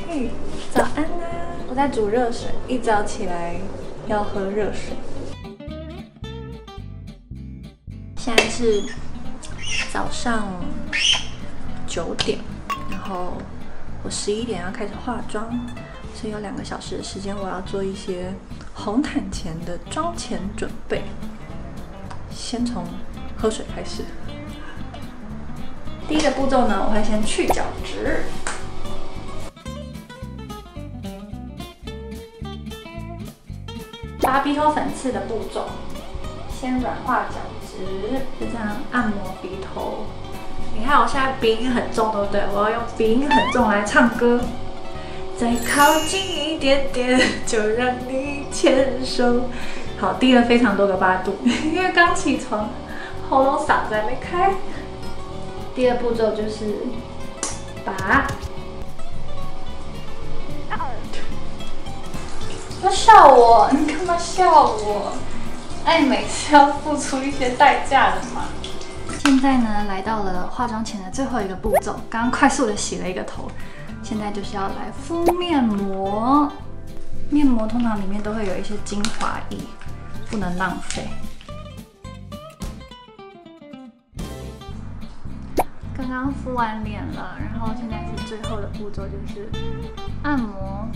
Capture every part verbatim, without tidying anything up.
嘿，早安啊！我在煮热水，一早起来要喝热水。现在是早上九点，然后我十一点要开始化妆，所以有两个小时的时间，我要做一些红毯前的妆前准备。先从喝水开始。第一个步骤呢，我会先去角质。拔鼻头粉刺的步骤，先软化角质，就这样按摩鼻头。你看我现在鼻音很重，对不对？我要用鼻音很重来唱歌。再靠近一点点，就让你牵手。好，低了非常多个八度，因为刚起床，喉咙嗓子还没开。第二步骤就是拔。不要笑我，你干嘛笑我？哎，每次要付出一些代价的嘛。现在呢，来到了化妆前的最后一个步骤，刚刚快速的洗了一个头，现在就是要来敷面膜。面膜通常里面都会有一些精华液，不能浪费。刚刚敷完脸了，然后现在是最后的步骤，就是按摩。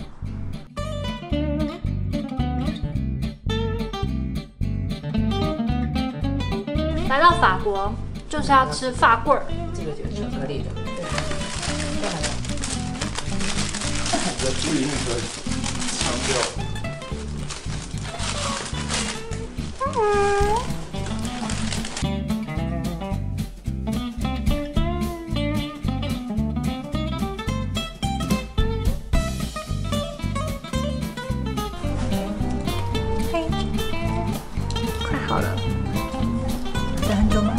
来到法国就是要吃法棍儿， 这个就是巧克力的，对，这还有， 要注意那个腔调。 嘿，快好了。等很久吗？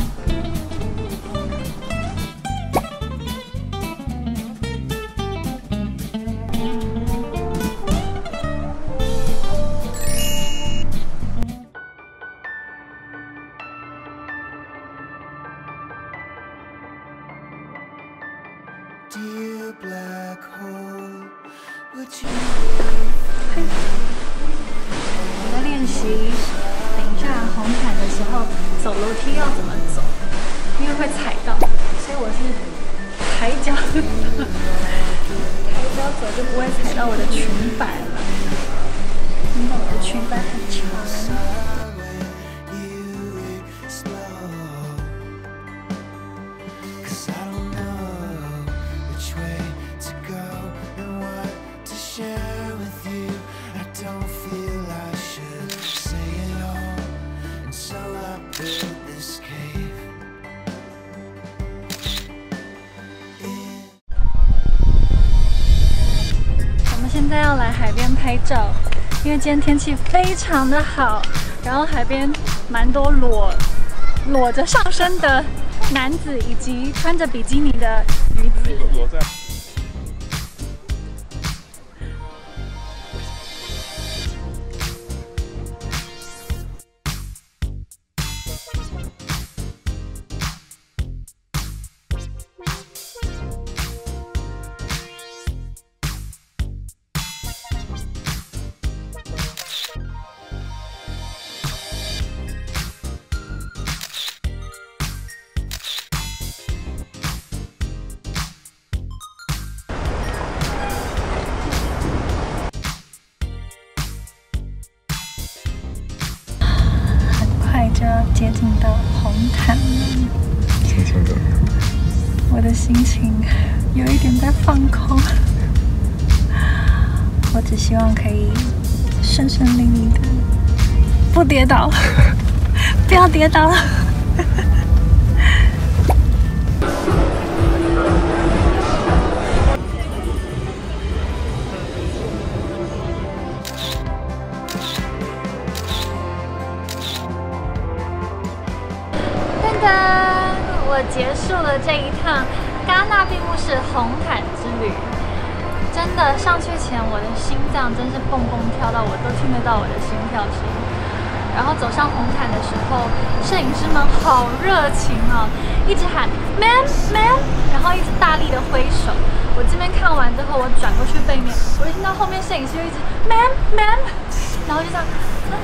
我在练习。等一下红毯的时候走楼梯要怎么走，因为会踩到，所以我是抬脚，抬脚走就不会踩到我的裙摆了。因为我的裙摆很长。现在要来海边拍照，因为今天天气非常的好，然后海边蛮多裸裸着上身的男子，以及穿着比基尼的女子。就要接近到红毯了， 心情怎么样？ 我的心情有一点在放空，我只希望可以顺顺利利的，不跌倒，不要跌倒。我结束了这一趟戛纳闭幕式红毯之旅，真的上去前我的心脏真是蹦蹦跳到，我都听得到我的心跳声。 然后走上红毯的时候，摄影师们好热情哦，一直喊 man man， 然后一直大力的挥手。我这边看完之后，我转过去背面，我就听到后面摄影师就一直 man man， 然后就这样，啊，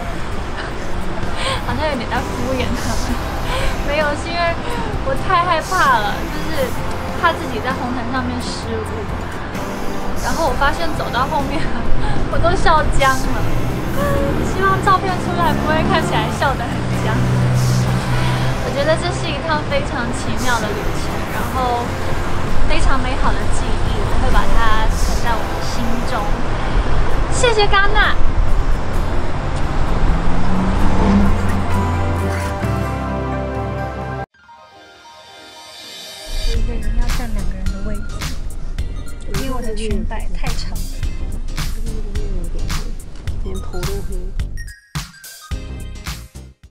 好像有点在敷衍他们。没有，是因为我太害怕了，就是怕自己在红毯上面失误。然后我发现走到后面，我都笑僵了。希望照片出来不会看起来笑得很僵。我觉得这是一趟非常奇妙的旅程，然后非常美好的记忆，我会把它存在我的心中。谢谢戛纳。有一个人要占两个人的位置，因为我的裙摆太长。